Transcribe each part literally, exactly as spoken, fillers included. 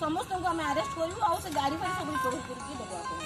समस्त को आम आरेस्ट करूँ आ गाड़ी फाड़ी सब रिकवर करके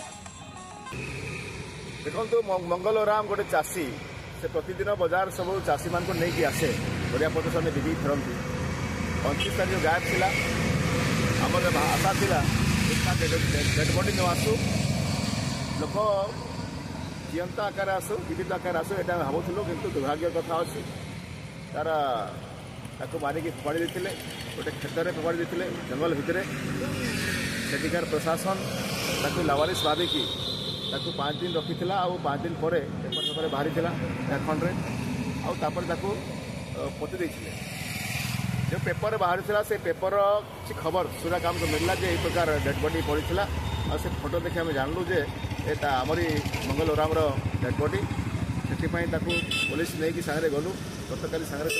देखो मंगलराम गोटे चाषी से प्रतिदिन बजार सब चाषी मान नहीं आसे परिया पत्र से बिजी फेरती अंतीस तारीख गायब थिला आम आशा थिला डेड बॉडी न आसू लोक जीवंत आकार आसू जीवित आकार आसू यहाँ भावुलू कि दुर्भाग्य कथा अच्छी तार ताको मारिकी फोपाड़ी देते गोटे क्षेत्र में फोपाड़ी देते जंगल भितर सेठिकार प्रशासन ताको लावारिस भाविकी ताको पाँच दिन रखी पाँच दिन पर पेपर पेपर बाहरी झारखंड में आपर पोती देते जो पेपर बाहरी से पेपर किसी खबर सुना काम को मिलला जे प्रकार डेड बॉडी पड़ा और से फोटो देखिए आम जानलु जे एटा आमरी मंगलराम डेड बॉडी से पुलिस नहीं सांगे गलु गत काली सांगे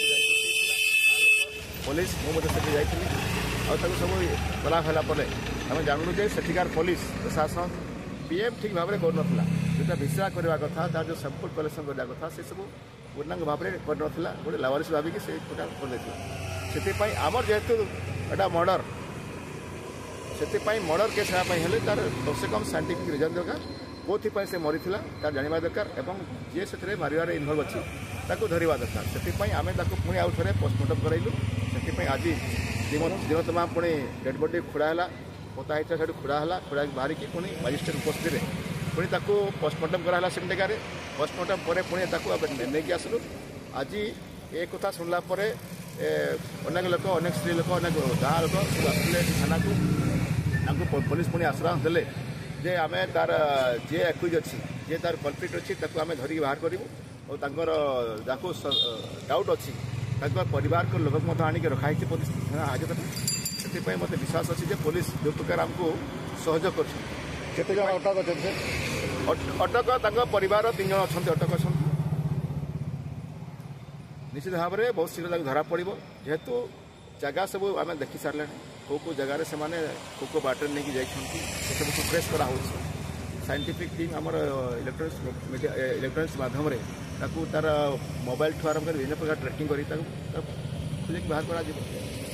पुलिस मुझे जाइली और सब गला होला आम जानलु जे सेठिकार पुलिस प्रशासन पीएम ठीक भाव में करना जोटा भिसा करवा कथा तार जो सैंपल कलेक्शन करवा कथा से सब पूर्णांग भाव में करना गोटे लावारिस भाविकी से प्रकार कर आमर जेहेतु एटा मर्डर से मर्डर केस हेल्ले तार कम से कम साइंटिफिक रिजन दरकार कौन से मरी तार जानवा दरकार और जी से मारे इनवल्व अच्छी धरवा दरकार से आम पुणी आउ थे पोस्टमार्टम कराइलु से आज दिन तमा पुणी डेड बॉडी खोड़ा पोता होता है खोड़ा है खोड़ा बाहर की पुणी मजिस्ट्रेट उपस्थित पुणी पोस्टमार्टम कराला सिमडेगा पोस्टमार्टम पर पुणी नहीं आसलु आज ये कथा शुणला अनेक लोक अनेक स्त्री लोक अनेक गाँ लोक सब आसते थाना को पुलिस पुणी आश्वासन देले जे आम तार जी एक्यूज अच्छी जी तार कल्प्रिट अच्छी आम धरिकी बाहर करूँ और डाउट अच्छी परिवार को लोक आणिक रखाई थाना हाजत से मत विश्वास अच्छी पुलिस जो प्रकार आमको सहयोग कर अटक परिवार तीन जन अच्छा अटक अच्छा निश्चित भाव में बहुत शीघ्र धरा पड़ जेहेतु जगह सब आम देखी सारे कौ कौ जगार से कौ कौ बाटर नहीं जाइए सब ट्रेस करा साइंटिफिक टीम आमर इलेक्ट्रोनिक्स मीडिया इलेक्ट्रोनिक्स माध्यम तार मोबाइल ठू आरंभ कर विभिन्न प्रकार ट्रेकिंग कर बाहर कर